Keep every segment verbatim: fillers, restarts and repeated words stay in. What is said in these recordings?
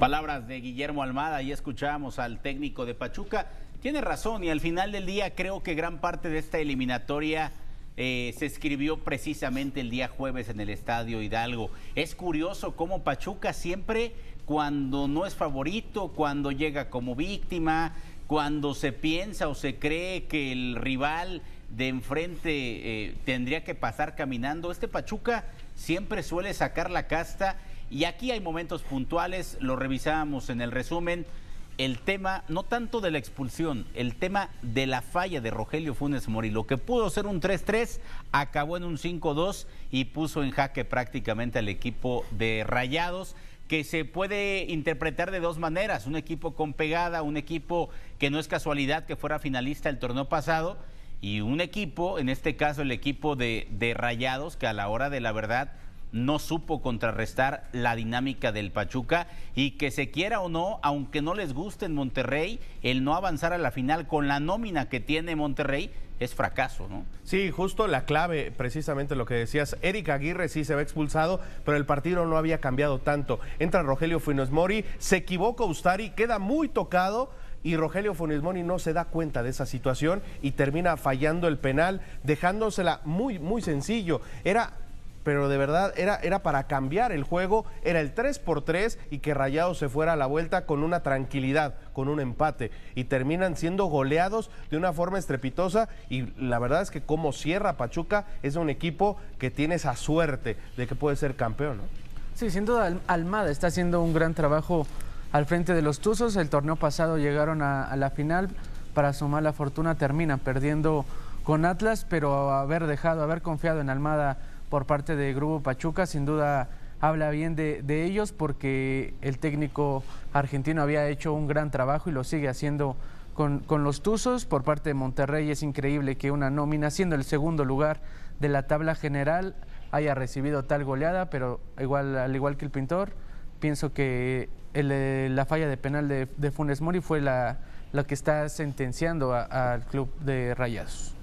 Palabras de Guillermo Almada, y escuchábamos al técnico de Pachuca. Tiene razón, y al final del día creo que gran parte de esta eliminatoria eh, se escribió precisamente el día jueves en el Estadio Hidalgo. Es curioso cómo Pachuca siempre, cuando no es favorito, cuando llega como víctima, cuando se piensa o se cree que el rival de enfrente eh, tendría que pasar caminando, este Pachuca siempre suele sacar la casta. Y aquí hay momentos puntuales, lo revisábamos en el resumen, el tema no tanto de la expulsión, el tema de la falla de Rogelio Funes Mori. Lo que pudo ser un tres tres acabó en un cinco dos y puso en jaque prácticamente al equipo de Rayados, que se puede interpretar de dos maneras: un equipo con pegada, un equipo que no es casualidad que fuera finalista el torneo pasado, y un equipo, en este caso el equipo de, de Rayados, que a la hora de la verdad no supo contrarrestar la dinámica del Pachuca, y que se quiera o no, aunque no les guste en Monterrey, el no avanzar a la final con la nómina que tiene Monterrey es fracaso, ¿no? Sí, justo la clave, precisamente lo que decías. Eric Aguirre sí se ve expulsado, pero el partido no había cambiado tanto. Entra Rogelio Funes Mori, se equivoca Ustari, queda muy tocado, y Rogelio Funes Mori no se da cuenta de esa situación y termina fallando el penal, dejándosela muy, muy sencillo. Era... pero de verdad era, era para cambiar el juego, era el tres por tres y que Rayados se fuera a la vuelta con una tranquilidad, con un empate, y terminan siendo goleados de una forma estrepitosa. Y la verdad es que como cierra Pachuca, es un equipo que tiene esa suerte de que puede ser campeón, ¿no? Sí, sin duda Almada está haciendo un gran trabajo al frente de los Tuzos. El torneo pasado llegaron a, a la final, para su mala fortuna terminan perdiendo con Atlas, pero haber dejado, haber confiado en Almada por parte de Grupo Pachuca, sin duda habla bien de, de ellos, porque el técnico argentino había hecho un gran trabajo y lo sigue haciendo con, con los Tuzos. Por parte de Monterrey es increíble que una nómina, siendo el segundo lugar de la tabla general, haya recibido tal goleada, pero igual, al igual que el Pintor, pienso que el, la falla de penal de, de Funes Mori fue la, la que está sentenciando al club de Rayados.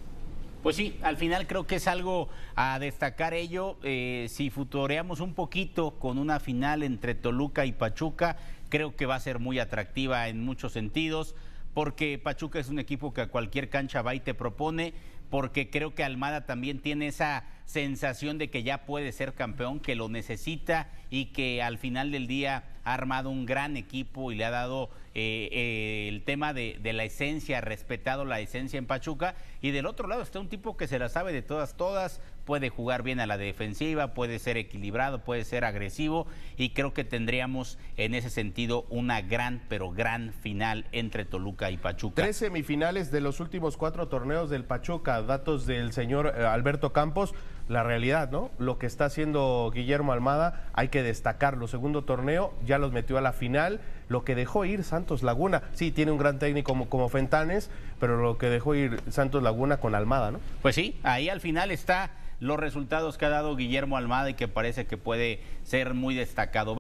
Pues sí, al final creo que es algo a destacar ello. Eh, si futureamos un poquito con una final entre Toluca y Pachuca, creo que va a ser muy atractiva en muchos sentidos, porque Pachuca es un equipo que a cualquier cancha va y te propone, porque creo que Almada también tiene esa sensación de que ya puede ser campeón, que lo necesita, y que al final del día ha armado un gran equipo y le ha dado eh, eh, el tema de, de la esencia, ha respetado la esencia en Pachuca. Y del otro lado está un tipo que se la sabe de todas, todas, puede jugar bien a la defensiva, puede ser equilibrado, puede ser agresivo, y creo que tendríamos en ese sentido una gran, pero gran final entre Toluca y Pachuca. Tres semifinales de los últimos cuatro torneos del Pachuca, datos del señor Alberto Campos. La realidad, ¿no? Lo que está haciendo Guillermo Almada, hay que destacarlo. Segundo torneo, ya los metió a la final. Lo que dejó ir Santos Laguna, sí, tiene un gran técnico como, como Fentanes, pero lo que dejó ir Santos Laguna con Almada, ¿no? Pues sí, ahí al final está los resultados que ha dado Guillermo Almada y que parece que puede ser muy destacado.